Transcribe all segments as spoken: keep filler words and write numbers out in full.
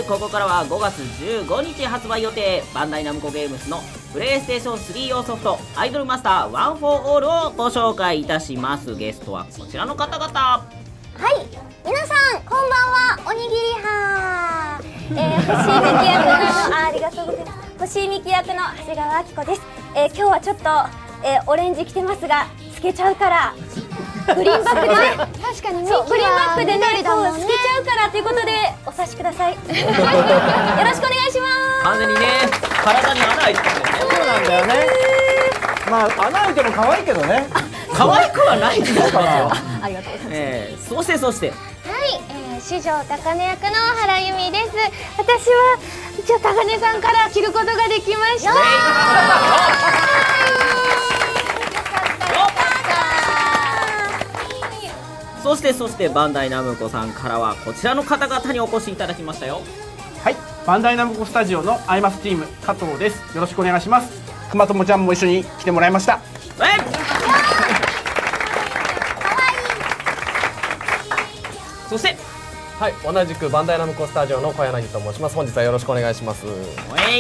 ここからはごがつじゅうごにち発売予定、バンダイナムコゲームズのプレイステーションスリー用ソフトアイドルマスターワンフォーオールをご紹介いたします。ゲストはこちらの方々。 はい、皆さんこんばんは、おにぎりはー、えー、星井美紀役のあありがとうございます。星井美紀役の長谷川明子です。えー、今日はちょっと、えー、オレンジ着てますが透けちゃうからグリーンバックでね確かにそうグリーンバックでねこう透けちゃうからということでお察しくださいよろしくお願いします。 完全にね体に穴開いてますよね。 そうなんだよね。まあ穴開いても可愛いけどね。 可愛くはないんですよ。 ありがとうございます。 えー、そしてそしてはい、えー、四条高音役の原由美です。私は一応高音さんから着ることができました。 そしてそしてバンダイナムコさんからはこちらの方々にお越しいただきましたよ。 はい、バンダイナムコスタジオのアイマスチーム加藤です。よろしくお願いします。くまともちゃんも一緒に来てもらいました。 えそしてはい、同じくバンダイナムコスタジオの小柳と申します。本日はよろしくお願いします。 えい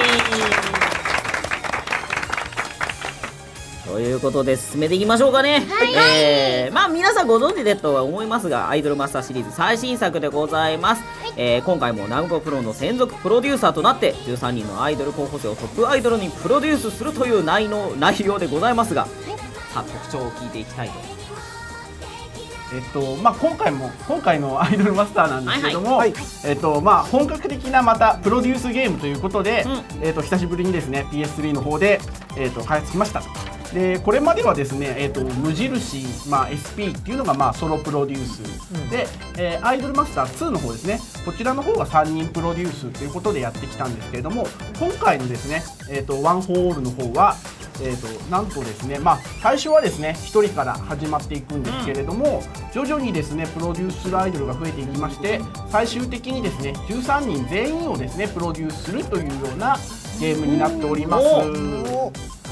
ということで進めていきましょうかね。はい、えー、まあ皆さんご存知でとは思いますが、アイドルマスターシリーズ最新作でございます。はい、えー、今回もナムコプロの専属プロデューサーとなってじゅうさんにんのアイドル候補生をトップアイドルにプロデュースするという内容内容でございますが、はい、さあ特徴を聞いていきたいと。 えっとまあ、今回も今回のアイドルマスターなんですけども、はいはい、えっとまあ、本格的なまたプロデュースゲームということで、うん、えっと久しぶりにですね ピーエススリー の方で、えっと開発しました。でこれまではですね、えっと無印、まあ、エスピー っていうのがまあソロプロデュース、うん、で、えー、アイドルマスターツーの方ですね、こちらの方がさんにんプロデュースということでやってきたんですけれども、今回のですね、えっとワンフォーオールの方はえー、となんとですね、まあ、最初はですねひとりから始まっていくんですけれども、うん、徐々にですねプロデュースするアイドルが増えていきまして、最終的にですねじゅうさんにん全員をですねプロデュースするというようなゲームになっております。はい、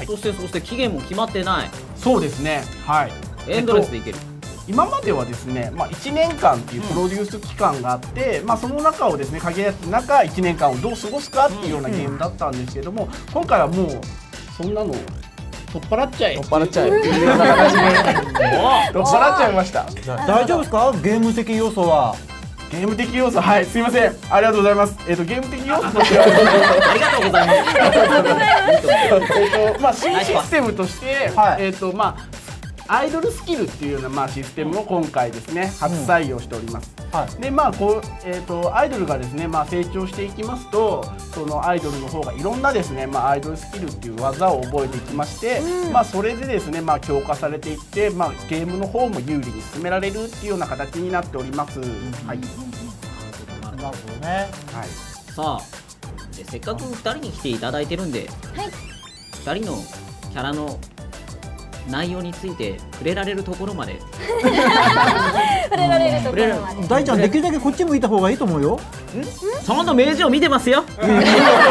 そしてそして期限も決まってない。 そうですね、はい、 エンドレスでいける。 えっと今まではですね、まあ、いちねんかんっていうプロデュース期間があって、うん、まあ、その中をですね限られた中いちねんかんをどう過ごすかっていうようなゲームだったんですけれども、今回はもうそんなの取っ払っちゃえ取っ払っちゃえっていうような形で取っ払っちゃいました。 大丈夫ですか？ゲーム的要素は。 ゲーム的要素、はい、すいません、ありがとうございます。えっとゲーム的要素としてはありがとうございます。 えっとまあ新システムとして、はい、えっとまあアイドルスキルっていうようなまあシステムを今回ですね初採用しております。うん、はい、でまあこうえっとアイドルがですねまあ成長していきますと、そのアイドルの方がいろんなですねまあアイドルスキルっていう技を覚えていきまして、うん、まあそれでですねまあ強化されていって、まあゲームの方も有利に進められるっていうような形になっております。うん、はい。 なるほどね。 はい。さあでせっかくふたりに来ていただいてるんで、はい、ふたりのキャラの内容について触れられるところまで触れられるところまで。 大ちゃんできるだけこっち向いた方がいいと思うよ。ん？ ちゃんと明治を見てますよ。そっから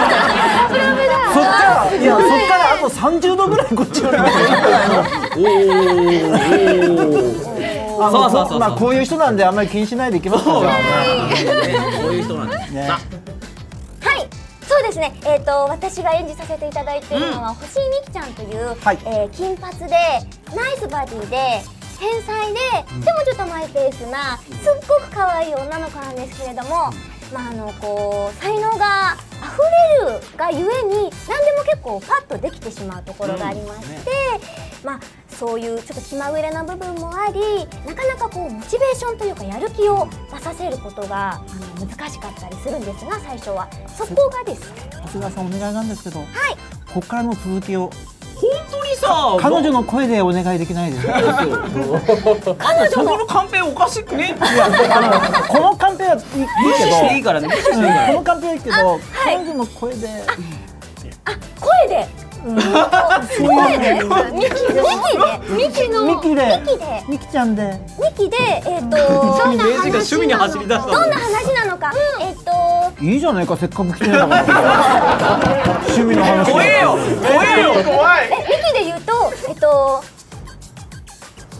いやそっからあとさんじゅうどぐらいこっちを見てる。おお。そうそうそう。まあこういう人なんであんまり気にしないでいきますから。 こういう人なんですね。 そうですね、えー、と私が演じさせていただいているのは、うん、星井美紀ちゃんという、はい、えー、金髪でナイスバディで天才で、うん、でもちょっとマイペースなすっごく可愛い女の子なんですけれども、まあ、あのこう才能が溢れるがゆえに何でも結構パッとできてしまうところがありまして、うんね、まあ、そういうちょっと気まぐれな部分もあり、なかなかこうモチベーションというかやる気を出させることがあの難しかったりするんですが、最初はそこがですね、 長谷川さんお願いなんですけど、はい、ここからの続きを本当にさ彼女の声でお願いできないですか？あんたそこのカンペおかしくね？ いやあのこのカンペはいいけど、 無視していいからね、無視していいから。 このカンペはいいけど、彼女の声で、 あ、声で。声で、ミキで、ミキのミキで、ミキちゃんで、 ミキで、えっと、どんな話なのか、どんな話なのか、えっと、 いいじゃないか、せっかく来てんだから。趣味の話。 怖えよ、怖えよ、怖い。 ミキで言うと、えっと、ミキの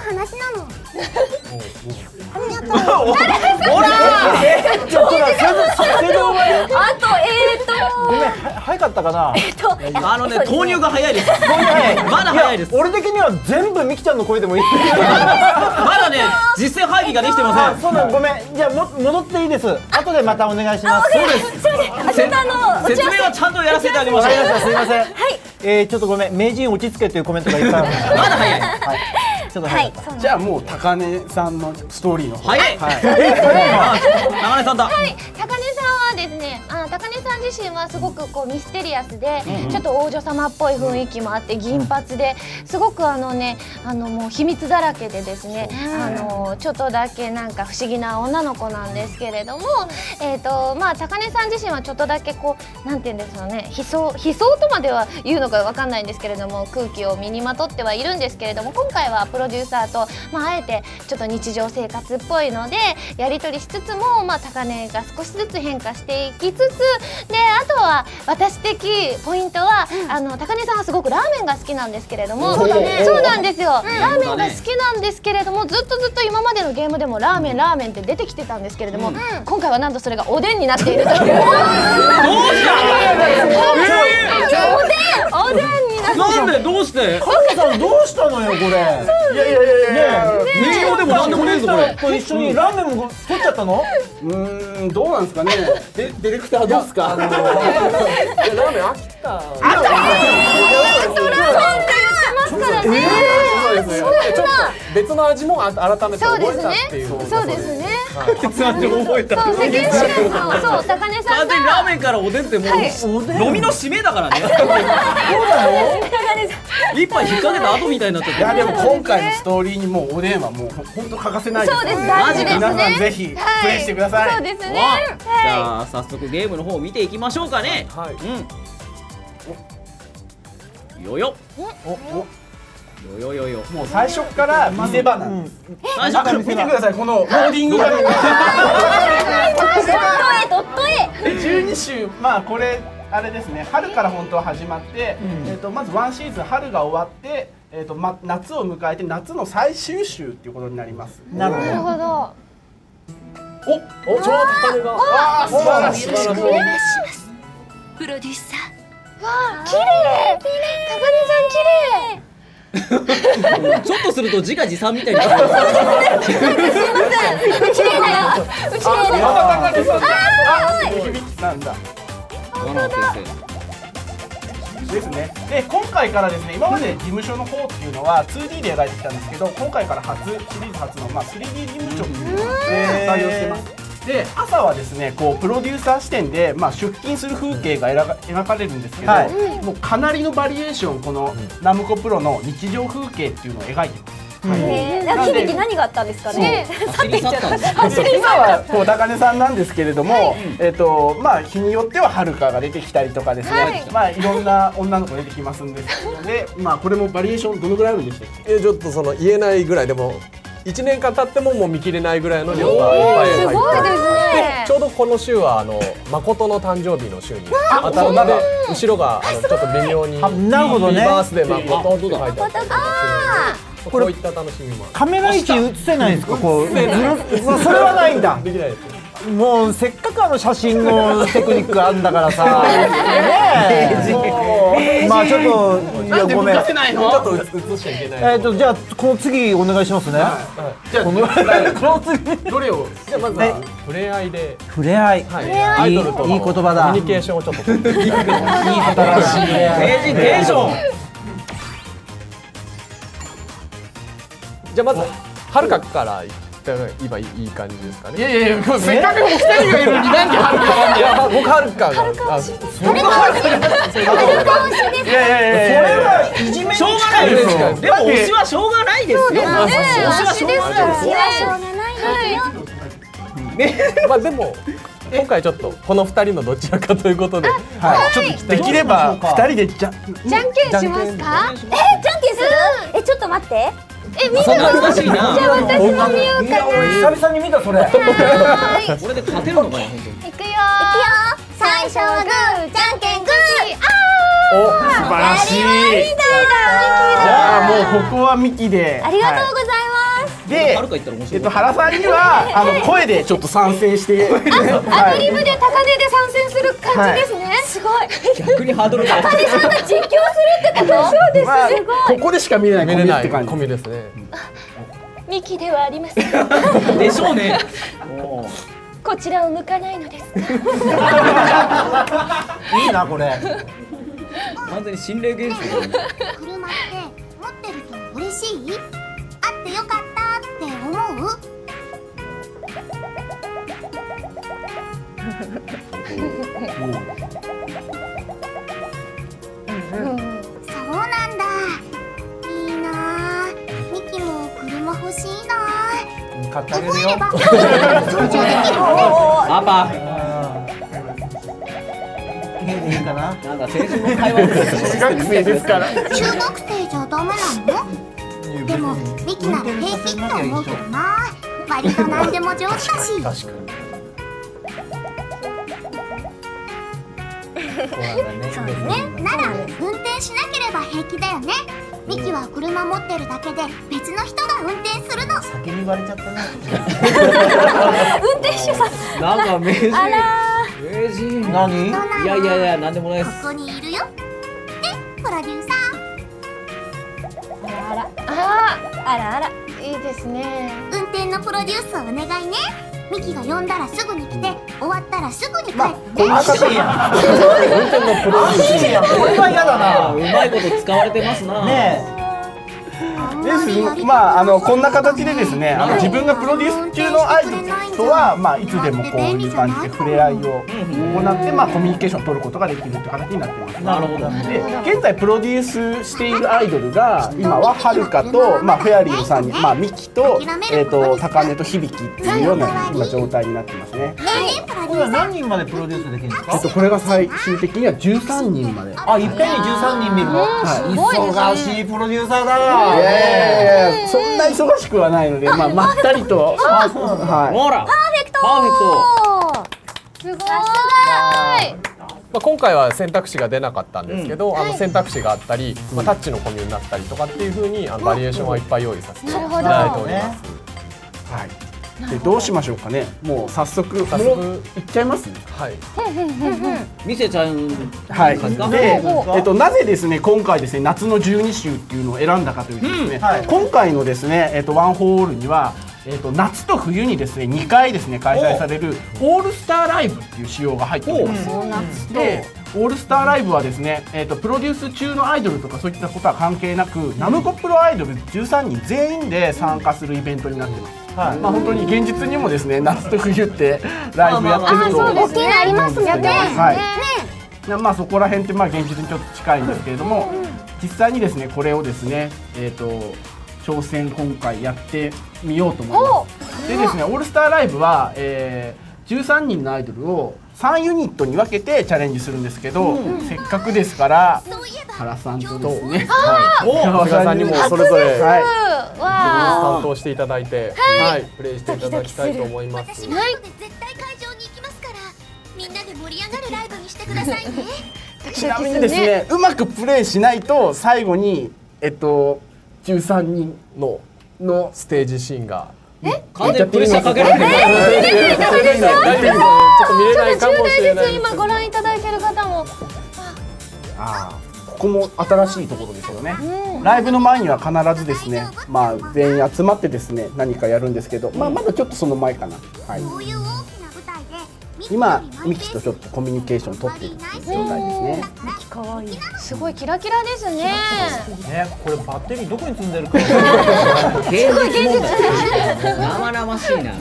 話なの。 ほらちょっと待って、それでお前あとえーとごめん、は早かったかな。 えっとあのね、投入が早いです。まだ早いです。 俺的には全部みきちゃんの声でもいい。 まだね、実践配備ができてません。 あ、そうなの、ごめん。じゃあも戻っていいです。後でまたお願いします。 そうです。そうです。あ、ちょっとあの説明はちゃんとやらせてあげましょう。 すみません。はい。えー、ちょっとごめん、名人落ち着けというコメントがいっぱいある。まだ早い。 はい。ちょっとはい。 じゃあもう高根さんのストーリーの方。 早い。 はい。 え、早いな。 長根さんだ。 はい、高根さんはですね、あ、高根さん自身はすごくこうミステリアスで、ちょっと王女様っぽい雰囲気もあって、銀髪ですごくあのね、あのもう秘密だらけでですね、あのちょっとだけなんか不思議な女の子なんですけれども、えっとまあ高根さん自身はちょっとだけこうなんて言うんですよね、悲壮悲壮とまでは言うのかわかんないんですけれども、空気を身にまとってはいるんですけれども、今回はプロデューサーとまああえてちょっと日常生活っぽいのでやり取りしつつも、まあ高根が少しずつ変化していきつつで、あとは私的ポイントは、あの高根さんはすごくラーメンが好きなんですけれども、そうなんですよ、ラーメンが好きなんですけれども、ずっとずっと今までのゲームでもラーメンラーメンって出てきてたんですけれども、今回はなんとそれがおでんになっているという。どうしたおでんおでんになってなんでどうして？ カズさんどうしたのよこれ。いやいやいやいや。 ネギ用でもなんでもねえぞこれ。 と一緒にラーメンも取っちゃったの？ うーん、どうなんですかね。デディレクターどうですか。 ラーメン飽きた。 ますからね。 そうですね。ちょっと別の味も改めて覚えたっていう。 そうですね。 別の味も覚えた。 そう、世間知らずの、そう、高根さんが。 完全にラーメンからおでんってもう飲みの締めだからね。 そうなの？ 一杯引っ掛けた後みたいになっちゃって。 いやでも今回のストーリーにもうおでんはもう本当欠かせないです。 そうです、大事ですね。 皆さんぜひプレイしてください。 そうですね。 じゃあ早速ゲームの方を見ていきましょうかね。 はい。 うん。よよ。 おお。 よよよよ。 もう最初から見せ場なんです。 最初から見てください、このローディングが。じゅうに週、まあこれあれですね、春から本当は始まって、えっとまずワンシーズン春が終わって、えっとま夏を迎えて夏の最終週っていうことになります。 なるほど。 なるほど。 お、お、ちょうど高根が。 ああ、素晴らしい。 お願いしますプロデューサー。 わあ、綺麗。高根さん綺麗。 ちょっとすると自画自賛みたいになってる。 すいません。うちれだよ。うちれだよ。 また高根さんだ。あ、響なんだ。 長野先ですね。で今回からですね、今まで事務所の方っていうのは ツーディー で描いてきたんですけど、今回から初シリーズ初のまあ スリーディー 事務所っていうのを採用してます。で朝はですね、こうプロデューサー視点でまあ出勤する風景が描か描かれるんですけど、 はい、 もうかなりのバリエーションこのナムコプロの日常風景っていうのを描いてます。 えー、響き何があったんですかね。 走り去ったんですよ。 今はこう高根さんなんですけれども、えっとまあ日によってははるかが出てきたりとかですね、まあいろんな女の子出てきますんですので、まあこれもバリエーションどのぐらいあるんでしたっけ？ え、ちょっとその言えないぐらいでもいちねんかん経ってももう見切れないぐらいの量がいっぱい入って、 すごいですね。 ちょうどこの週はあの誠の誕生日の週に当たるので、後ろがあのちょっと微妙になるほどね。 ハッピーバースデー誠って書いてあったりとかするので、こういった楽しみも。 カメラ位置映せないんですか？こう、それはないんだ。 できないです。 もうせっかくあの写真のテクニックあんだからさ。ねえ。まあちょっといやごめん。ちょっと映しちゃいけない。 えっとじゃあこの次お願いしますね。 じゃあこの次どれを？ じゃあまずは触れ合いで。 触れ合い。 アイドルとのいい言葉だ。 コミュニケーションをちょっと取って。いい新しい。 ページテーション。 じゃあまずはるかから今いい感じですかね。 いやいやいや、せっかくお二人がいるのになんではるかなんだよ。 僕はるかが。 それは推しです。 いやいやいやいや。それはいじめ。 しょうがないですよ。でも推しはしょうがないですよ。推しはしょうがないですよ。 まあでも今回ちょっとこのふたりのどちらかということで、 はい、ちょっとできればふたりでじゃじゃんけんしますか？ え、じゃんけんする？え、ちょっと待って。 え、みんな懐かしいな。 じゃあ私も見ようかな。 久々に見たそれ。 これで勝てるのかな本当に。 いくよ。いくよ。 最初はグー、じゃんけんグー。 お、素晴らしい。じゃあもうここはミキで。 ありがとうございます。 で、えっと原さんにはあの声でちょっと参戦して、 アドリブで高値で参戦する感じですね。すごい。 逆にハードルが高根さんが実況するってこと？そうです。すごい。 ここでしか見れない見れないコミって感じコミですね。 ミキではありません。 でしょうね。 こちらを向かないのですか。 いいなこれ。 完全に心霊現象。 車って持ってると嬉しい？あってよかったって思う？そうなんだ。いいな。ミキも車欲しいな。 買ってあげるよ。 操縦できるね。 パパ。 いいかな。 なんか先週の会話です。 中学生ですから。 中学生じゃダメなの？でもミキなら平気って思うけどな。割と何でも上手だし。 確かに。 そうね。なら運転しなければ平気だよね。ミキは車持ってるだけで別の人が運転するの。 先に言われちゃったな。 運転手さん。 なんか名人。 あら名人。 何？ いやいやいや、なんでもないです。 ここにいるよ。で、プロデューサー。 あらああらあら。 あ、いいですね。 運転のプロデュースをお願いね。ミキが呼んだらすぐに来て、終わったらすぐに帰ってね。 こんな形やん。これは嫌だな。 うまいこと使われてますな。 ねですまああのこんな形でですね、あの自分がプロデュース中のアイドルとはまあいつでもこういう感じで触れ合いを行ってまあコミュニケーションを取ることができるという形になってます。 なるほど。 で現在プロデュースしているアイドルが今ははるかとまあフェアリーさんにまあミキとえっと高根と響っていうような今状態になってますね。 これは何人までプロデュースできるんですか？ えっとこれが最終的にはじゅうさんにんまで。 あ、いっぺんにじゅうさんにん見るの。忙しいプロデューサーだいな。 やいやそんな忙しくはないので、まあまったりと。はい。 ほら。パーフェクト。パーフェクト。 すごい。 まあ今回は選択肢が出なかったんですけど、あの選択肢があったり、まあタッチのコミュになったりとかっていう風にあのバリエーションはいっぱい用意させていただいております。 はい。でどうしましょうかね。もう早速早速もういっちゃいます。 はい。 見せちゃうんはい。 ですか？ で、えっとなぜですね今回ですね夏のじゅうに週っていうのを選んだかというとですね、 はい今回のですねえっとワンホールには。えー、と夏と冬にですねにかいですね開催されるオールスターライブっていう仕様が入っております。でオールスターライブはですね、えー、とプロデュース中のアイドルとかそういったことは関係なくナムコプロアイドルじゅうさんにん全員で参加するイベントになってます。 はい。 まあ本当に現実にもですね夏と冬ってライブやってると大きいのありますもんね。 はい。まあそこら辺ってまあ現実にちょっと近いんですけれども、実際にですねこれをですねえっ、と挑戦今回やってみようと思います。でですねオールスターライブは、えー、じゅうさんにんのアイドルをさんユニットに分けてチャレンジするんですけど、せっかくですから原さんとですね、 長谷川さんにもそれぞれはい担当していただいて、はいプレイしていただきたいと思います。 私も後で絶対会場に行きますから、みんなで盛り上がるライブにしてくださいね。 ちなみにですねうまくプレイしないと最後にえっとじゅうさんにんののステージシーンが完全にプレッシャーかけられてる。 ちょっと見れないかもしれない。 今ご覧いただいてる方も。 あーここも新しいところですよね。ライブの前には必ずですね、まあ全員集まってですね何かやるんですけど、まあまだちょっとその前かな。はい。 こういう大きな舞台で今ミキとちょっとコミュニケーション取っているっていう状態ですね。 可愛い。 すごいキラキラですね。 ね、これバッテリーどこに積んでるか。 現実問題。生々しいな。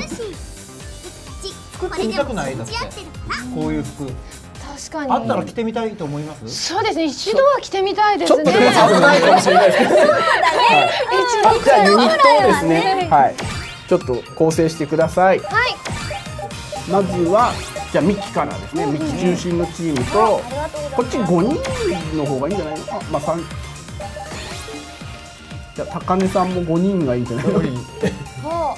服着てみたくないだって。こういう服。 確かに。 あったら着てみたいと思います。 そうですね。一度は着てみたいですね。 ちょっとでも危ないかもしれないですけど。じゃあユニットをですね、はい、ちょっと構成してください。 はい。 まずはじゃあミキからですね、ミキ中心のチームとこっちごにんの方がいいんじゃないの？あ、まあ三。じゃあ高根さんもごにんがいいんじゃないの？ ほう。ほう。 あ、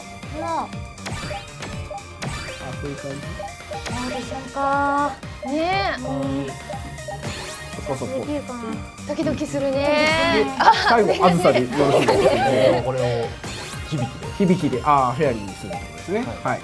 そういう感じ。 どうでしょうか。 ねそこそこ。 できるかな。 え。ドキドキするね。 最後あずさでよろしいですか？ これを響きで響きでああフェアリーにするってことですね。はい。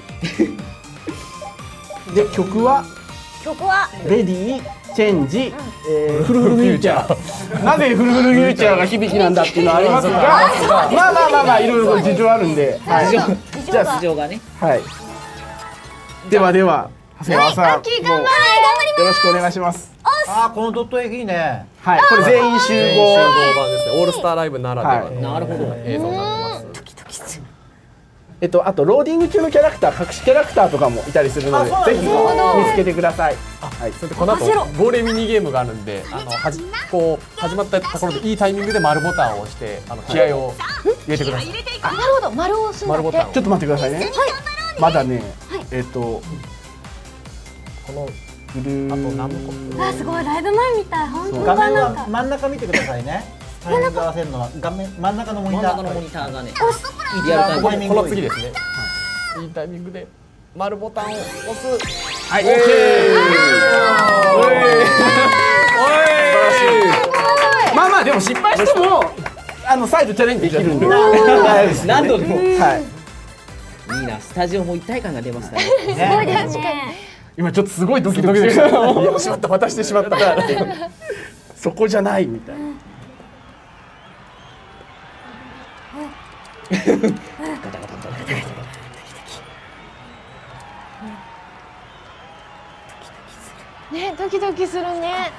で曲は曲はレディーチェンジ、えー、フルフルフューチャー。なぜフルフルフューチャーが響きなんだっていうのはありますが、まあまあまあまあいろいろ事情あるんで、はい、じゃあ事情がね。 はい。ではでは長谷川さん、もうよろしくお願いします。 ああこのドット絵いいね。 はい、これ全員集合集合版ですね。オールスターライブならではのなるほど映像になってます。 えっとあとローディング中のキャラクター、隠しキャラクターとかもいたりするので、ぜひ見つけてください。はい。 それでこの後亡霊ミニゲームがあるんで、あのはじこう始まったところでいいタイミングで丸ボタンを押してあの気合を入れてください。 あ、なるほど、丸を押すんだって。 丸ボタンをちょっと待ってくださいね。まだね、えっとこのブルーあと何個あ、すごいライブ前みたい。本当画面だなんか。 は真ん中見てくださいね。タイミング合わせるのは画面真ん中のモニター。 真ん中のモニターがね。 リアルタイムこタイミングの次ですね。いいタイミングで丸ボタンを押す。 はい、オッケー。まあまあでも失敗してもあの再度チャレンジできるんで。 何度でも。 はい。 いいな、スタジオも一体感が出ましたね。 すごいですね。 今ちょっとすごいドキドキしてる。 いやしまった渡してしまった。 そこじゃないみたいな。 ね、ドキドキするね。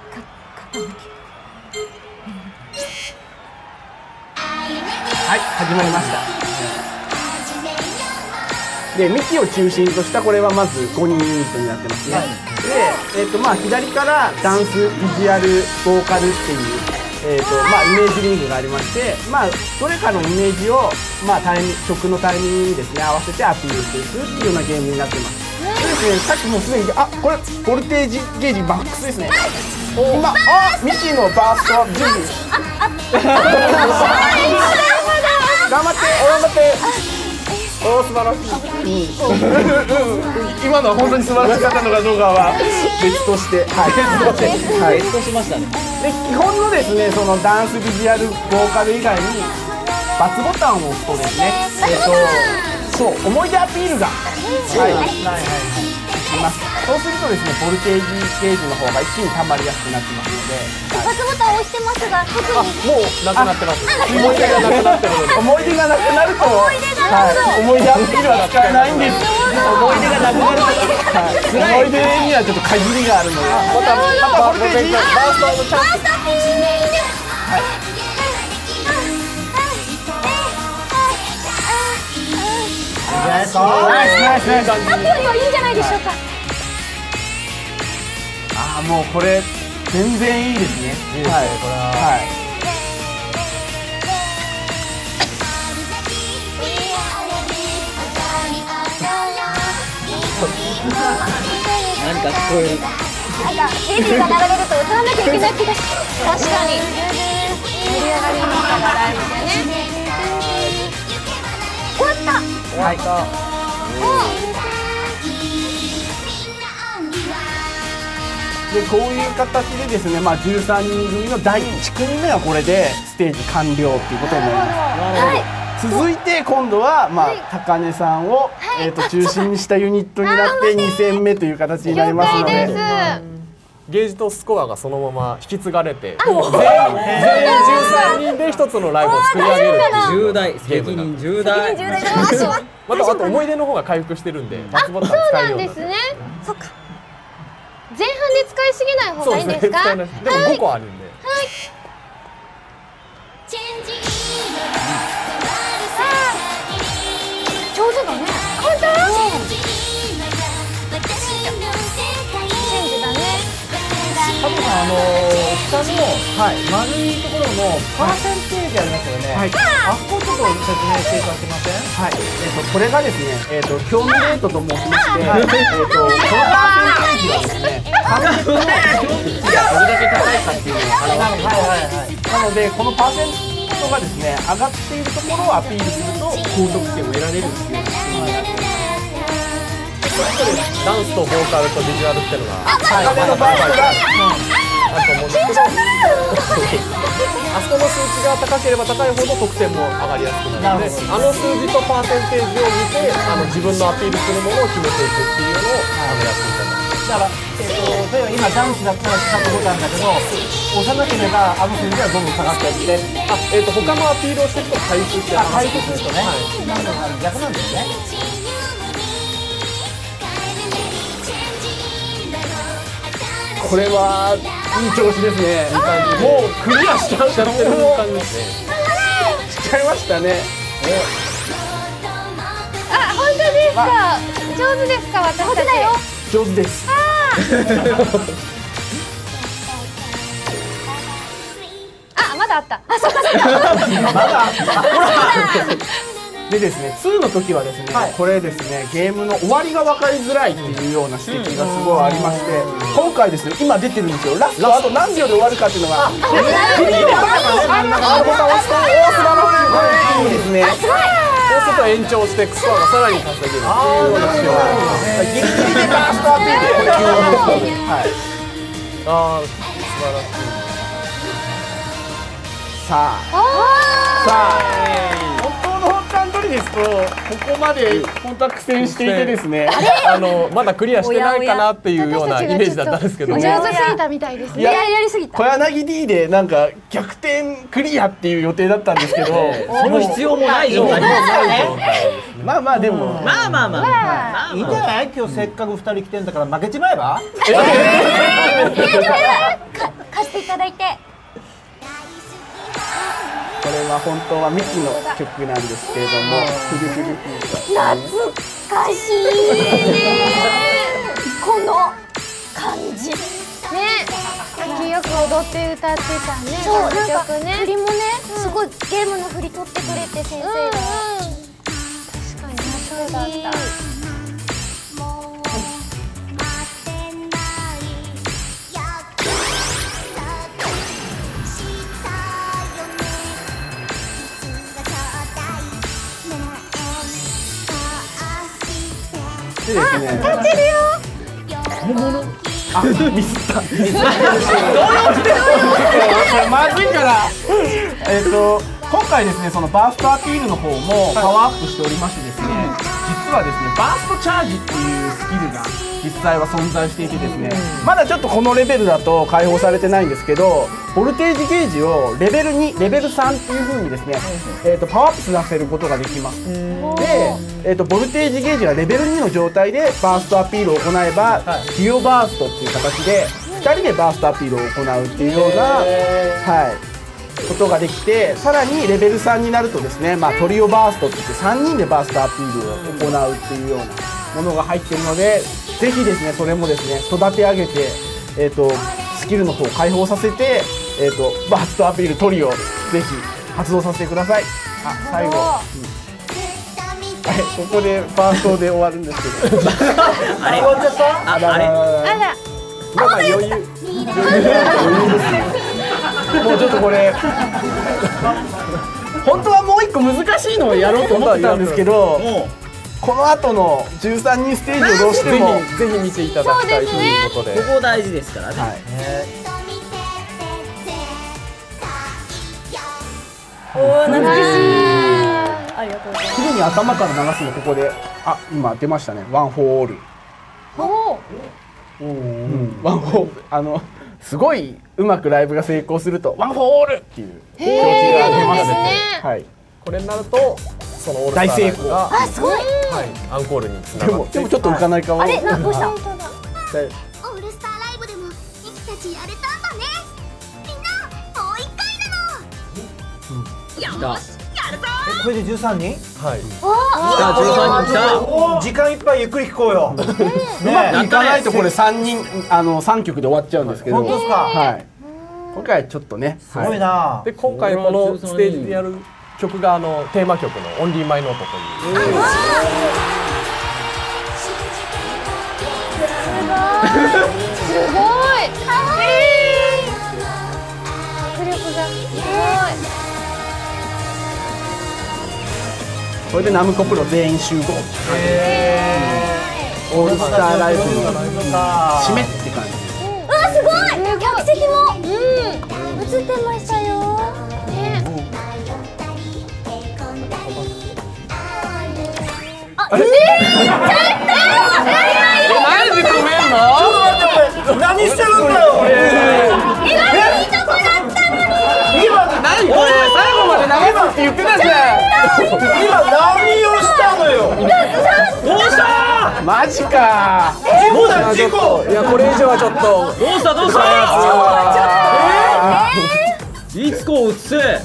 はい、始まりました。で、ミキを中心としたこれはまずごにんユニットになってますね。で、えっとまあ左からダンス、ビジュアル、ボーカルっていうえっとまあイメージリングがありまして、まあどれかのイメージをまあタイミ曲のタイミングにですね合わせてアピールしていくっていうようなゲームになってます。でですね、さっきもうすでにあこれボルテージゲージマックスですね。今あミキのバースト準備。頑張って頑張って。おー素晴らしい、うん、今のは本当に素晴らしかったのかどうかは別として、はい、 別としましたね。 で基本のですねそのダンスビジュアルボーカル以外にバツボタンを押すとですねえっとそう思い出アピールがはいはいはいいます。そうするとですねボルテージゲージの方が一気に溜まりやすくなってますので、 バツボタン押してますが特にもうなくなってます。思い出がなくなってるので思い出がなくなると思い出がなくなるはい思い出アピールは使えないんです。 思い出がなくなる。 はい思い出にはちょっと限りがあるのでまたまたボルテージバーストのチャンス。 ナイスナイスナイス。 さっきよりはいいんじゃないでしょうか。 ああもうこれ全然いいですね。はいこれははい何か聞こえる。 なんかレディーが流れると歌わなきゃいけない気がし。 確かに。盛り上がりましたがライブでね。 終わった。 はいでこういう形でですねまあじゅうさんにん組のだいいち組目はこれでステージ完了っていうことになります。 はい。 続いて今度はまあ高根さんをえっと中心にしたユニットになってに戦目という形になりますの了解で。 ですゲージとスコアがそのまま引き継がれて全員じゅうさんにんで一つのライブを作り上げるっていう重大責任重大。 重大だ。 またあと思い出の方が回復してるんでバツボタンそう使えるようになってなんですね。そっか。前半で使いすぎない方がいいんですか。 使えないでもごこあるんで上手だね。簡単。チェンジだね。 佐藤さんあの下の丸いところのパーセンテージありますよね。 はいあそこちょっと説明していただけません？ はい、えっとこれがですね、えっと興味レートと申しまして、えっとこのパーセンテージはですね、観客の興味値がどれだけ高いかっていうのを表しています。なのでこのパーセントがですね上がっているところをアピールすると高得点を得られるっていう仕組みになっています。 ダンスとボーカルとビジュアルっていうのがはい、このバースがあると思うんですけど、あそこの数値が高ければ高いほど得点も上がりやすくなるので、あの数字とパーセンテージを見てあの自分のアピールするものを決めていくっていうのをあのやっていただきます。 だから、えー、と例えば今ダンスだったら四角ボタンだけど押さなければあの数字はどんどん下がっていってあ、えー、と他のアピールをしていくと回復してあ回復するとね、はい、なるほど逆なんですね。 これはいい調子ですね。もうクリアしちゃうしちゃってる感じですね。 しちゃいましたね。 あ、本当ですか。上手ですか、私たち。 上手です。 あ、まだあった。 あ、そっかそっか。 まだほら。でですね、ツーの時はですね、はい、これですね、ゲームの終わりが分かりづらいっていうような指摘がすごいありまして、今回ですね、今出てるんですよ、ラストあと何秒で終わるかっていうのが、クリアで真ん中のボタンを押すと、おー、スマホでこれいいですね。 そうすると延長してスコアがさらに稼げるっていうような仕様ギリギリでバーストアピールでこれはい。 ああ、素晴らしい。 さあ、さあ、本当の本当の通りですと、ここまで本当は苦戦していてですね、 あのまだクリアしてないかなっていうようなイメージだったんですけど、 お上手すぎたみたいですね。 いややりすぎた。 小柳 D でなんか逆転クリアっていう予定だったんですけど、 その必要もない状態ですね。 まあまあでも、 まあまあまあ、 いいんじゃない？今日せっかくふたり来てんだから負けちまえば？ いやでもか貸していただいて。 これは本当はミキの曲なんですけれども、 懐かしいこの感じね。 さっきよく踊って歌ってたね。 そう、なんか曲ね。 振りもね、すごいゲームの振り取ってくれて先生が。 確かにそうだった。 でですね、 歌ってるよ。 あ、ミスった。ミスった。これまずいから。えっと今回ですね、そのバーストアピールの方もパワーアップしておりましてですね、実はですね、バーストチャージっていうスキルが実際は存在していてですね、まだちょっとこのレベルだと解放されてないんですけど、ボルテージゲージをレベルに、レベルさんっていう風にですね、えっとパワーアップさせることができます。で、えー、とボルテージゲージがレベルにの状態でバーストアピールを行えば、はい、デュオバーストっていう形でふたりでバーストアピールを行うっていうような、はい、ことができて、さらにレベルさんになるとですね、まあ、トリオバーストっていってさんにんでバーストアピールを行うっていうようなものが入っているので、ぜひですねそれもですね育て上げて、えー、とスキルの方を解放させて、えー、とバーストアピールトリオぜひ発動させてください。あ、最後、うんはい、ここでファーストで終わるんですけど。 あれ終わっちゃった？あれあれ。 あら。 まあ余裕。余裕ですね。もうちょっとこれ。本当はもう一個難しいのをやろうと思ってたんですけど、この後のじゅうさんにんステージをどうしてもぜひ見ていただきたいということで。 ここ大事ですからね。はい。 おお、懐かしい。ありがとうございます。 すぐに頭から流すのここで、あ、今出ましたね。ワンフォーオール。 おお。うん、ワンフォーオール、あのすごいうまくライブが成功するとワンフォーオールっていう表示が出ますね。はい。 これになるとそのオールスター大成功。 があ、すごい。 はい、アンコールにつなでがって。 もでもちょっと浮かない顔。 あれ、な、どうした。 オールスターライブでもミキたちやれたんだね。みんなもう一回なの。よし。 これでじゅうさんにん？ はい。 来た、じゅうさんにん来た。 時間いっぱいゆっくり聞こうよ。 うまくいかないとこれ三人あの三曲で終わっちゃうんですけど。 本当ですか？ はい。今回ちょっとね。 すごいな。 で今回このステージでやる曲があのテーマ曲のオンリーマイノートという。 すごい。迫力がすごい。 これでナムコプロ全員集合。オールスターライブの締めって感じ。 うわ、すごい。キャプ石も映ってましたよ。あ、えー、ちょっとなんで止めんの？ 何してるんだよ。 今いいとこだったのに。 今何これ最後まで流すって言ってたじゃん。 今何をしたのよ。 どうしたマジか。 事故だ事故。 いやこれ以上はちょっと。 どうしたどうしたいつこを映せリン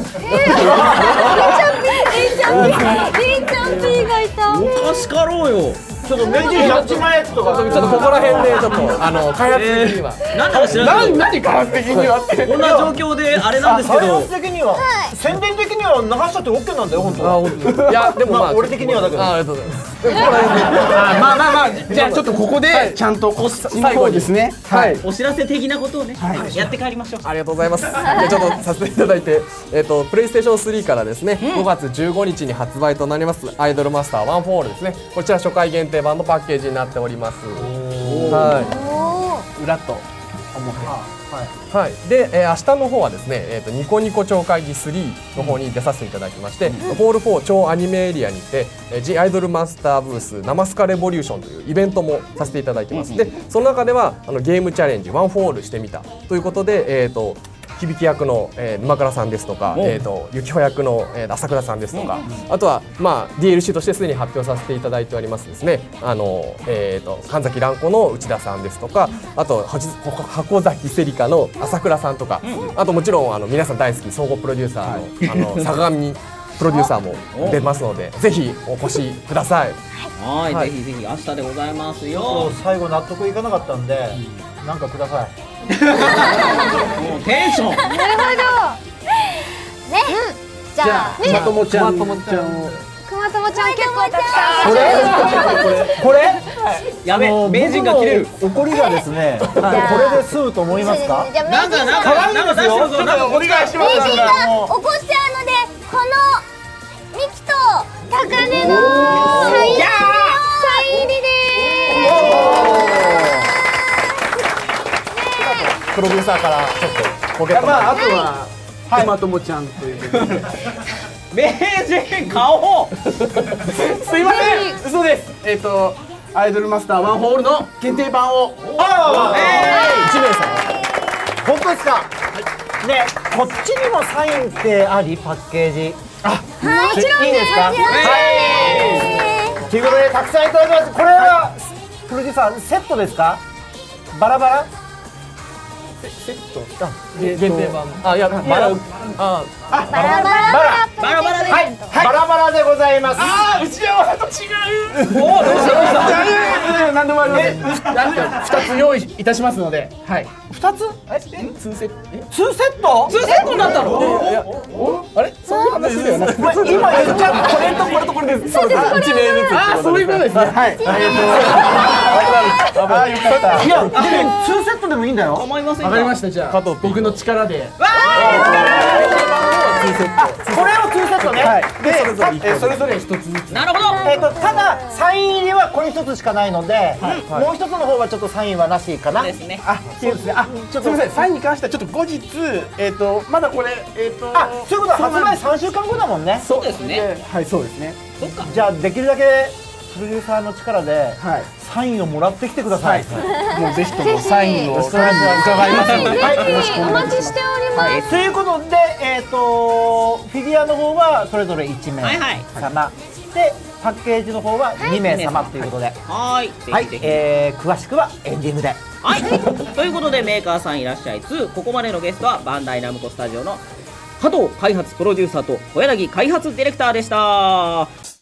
ちゃん P リンちゃん P がいた。 おかしかろうよ。 ちょっと名人ひゃくまんえんとかちょっとここら辺でちょっとあの開発的には。 なんだか知らないけど何開発的にはって。 こんな状況であれなんですけ開ど発的には宣伝的には流しちゃって オーケー なんだよ本当は。 いやでもまあ俺的にはだけど。 あありがとうございます。 あまあまあまあじゃあちょっとここでちゃんと最後ですね。 はい。 お知らせ的なことをねやって帰りましょう。 ありがとうございます。じゃあちょっとさせていただいて、えっとプレイステーションスリーからですね、ごがつじゅうごにちに発売となりますアイドルマスターワンフォーオールですね。こちら初回限定版のパッケージになっております。は裏と表。 い。はい。で、えー、明日の方はですね、えっとニコニコ超会議スリーの方に出させていただきまして、フォールフォー超アニメエリアにて、えー、ジアイドルマスターブースナマスカレボリューションというイベントもさせていただいてます。で、その中ではあのゲームチャレンジワンフォーオールしてみたということで、えっと響役の、えー、沼倉さんですとか、えー、とゆきほ役の、えー、朝倉さんですとか、あとは、まあ、ディーエルシー としてすでに発表させていただいておりますですね、あの、えー、と神崎蘭子の内田さんですとか、あとはち箱崎セリカの朝倉さんとか、あともちろんあの皆さん大好き総合プロデューサーの、あの坂上プロデューサーも出ますので、ぜひお越しください。 はい、 はいぜひぜひ明日でございますよ。 最後納得いかなかったんでなんかください。 もうテンション。 なるほど。ね。じゃあくまともちゃん。 くまともちゃんをくまともちゃん結構たくさん。 これこれやべあの名人が切れる。 僕の怒りがですねこれで済むと思いますか。 じゃあ名人なんかなんがかなんか出してるぞ。なんかこっちからしてます名人が怒っちゃうのでこのミキと高根のサイン入りサイン入りでプロデューサーからちょっとポケットまああとはくまともちゃんということで。 名人顔。 すいません嘘です。えっとアイドルマスターワンホールの限定版を。 ああいちめいさん。 本当ですか。ねこっちにもサインってありパッケージ。あもちろんいいですか。 もちろんはいということでたくさんいただきます。これはプロデューサーセットですか。バラバラ。 セット限定版。あいやバラあバラバラバラバラバラで。 はいバラバラでございます。 ああ打ち合わせと違う。 おおどうしたどうした。 何でもありません。ふたつ用意いたしますので。はい。 二つえツーセット。えツーセット。 ツーセットになったの。 いやあれそういう話だよな。 これ今言っちゃう。 これとこれとこれです。そうです。いちめいずつ。 ああそういうことですね。はい。ああよかった。 いやでもツーセットでもいいんだよ。 構いませんわかりました。じゃあ僕の力で。 これをツーセットね。 はい。でえそれぞれ一つずつ。 なるほど。 えっとただサイン入りはこれ一つしかないので、もう一つの方はちょっとサインはなしかな。 ですね。 あそうですね。あちょっとすみません。サインに関してはちょっと後日えっとまだこれえっとあそういうことは発売さんしゅうかんごだもんね。 そうですね。 はいそうですね。 そっか。 じゃあできるだけプロデューサーの力ではい。 サインをもらってきてください。 もうぜひともサインをお願いします伺いますので。 ぜひお待ちしております。 はいということでえっとフィギュアの方はそれぞれいちめいはいはい様でパッケージの方はにめい様ということで、 はーい。 はいぜひぜひ。 えー詳しくはエンディングで。 はい。ということでメーカーさんいらっしゃいつここまでのゲストはバンダイナムコスタジオの加藤開発プロデューサーと小柳開発ディレクターでした。